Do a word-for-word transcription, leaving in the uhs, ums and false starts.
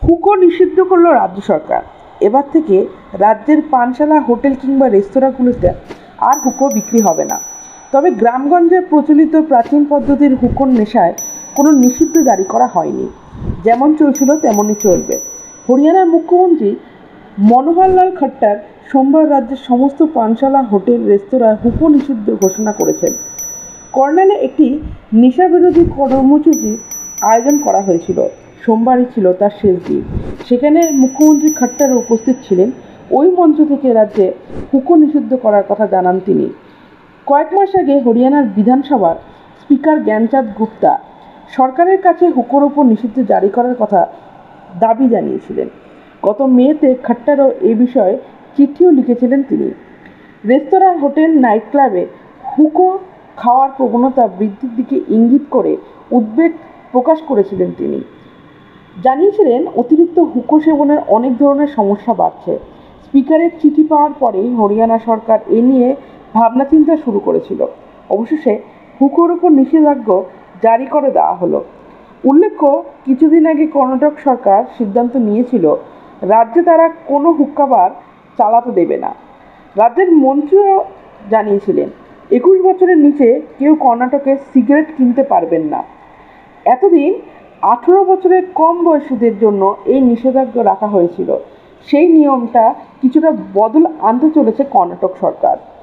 হুকো নিষিদ্ধ করল রাজ্য সরকার। এবার থেকে রাজ্যের পানশালা, হোটেল কিংবা রেস্তোরাঁগুলোতে আর হুকো বিক্রি হবে না। তবে গ্রামগঞ্জে প্রচলিত প্রাচীন পদ্ধতির হুকোর নেশায় কোনো নিষিদ্ধ জারি করা হয়নি। যেমন চলছিল তেমনই চলবে। হরিয়ানার মুখ্যমন্ত্রী মনোহরলাল খট্টার সোমবার রাজ্যের সমস্ত পানশালা, হোটেল, রেস্তোরাঁ হুকো নিষিদ্ধ ঘোষণা করেছেন। কর্নালে একটি নেশাবিরোধী কর্মসূচির আয়োজন করা হয়েছিল। সোমবারই ছিল তার শেষ দিন। সেখানে মুখ্যমন্ত্রী খট্টারও উপস্থিত ছিলেন। ওই মঞ্চ থেকে রাজ্যে হুকো নিষিদ্ধ করার কথা জানান তিনি। কয়েক মাস আগে হরিয়ানার বিধানসভার স্পিকার জ্ঞানচাঁদ গুপ্তা সরকারের কাছে হুকোর ওপর নিষিদ্ধ জারি করার কথা দাবি জানিয়েছিলেন। গত মেতে খট্টারও এ বিষয়ে চিঠিও লিখেছিলেন তিনি। রেস্তোরাঁ, হোটেল, নাইট ক্লাবে হুকো খাওয়ার প্রবণতা বৃদ্ধির দিকে ইঙ্গিত করে উদ্বেগ প্রকাশ করেছিলেন তিনি। জানিয়েছিলেন অতিরিক্ত হুকো সেবনের অনেক ধরনের সমস্যা বাড়ছে। স্পিকারের চিঠি পাওয়ার পরেই হরিয়ানা সরকার এ নিয়ে ভাবনা চিন্তা শুরু করেছিল। অবশেষে হুকোর ওপর নিষেধাজ্ঞা জারি করে দেওয়া হলো। উল্লেখ্য, কিছুদিন আগে কর্ণাটক সরকার সিদ্ধান্ত নিয়েছিল রাজ্যে তারা কোনো হুক্কা বার চালাতে দেবে না। রাজ্যের মন্ত্রীও জানিয়েছিলেন একুশ বছরের নিচে কেউ কর্ণাটকে সিগারেট কিনতে পারবেন না। এতদিন আঠেরো বছরের কম বয়সীদের জন্য এই নিষেধাজ্ঞা রাখা হয়েছিল। সেই নিয়মটা কিছুটা বদল আনতে চলেছে কর্ণাটক সরকার।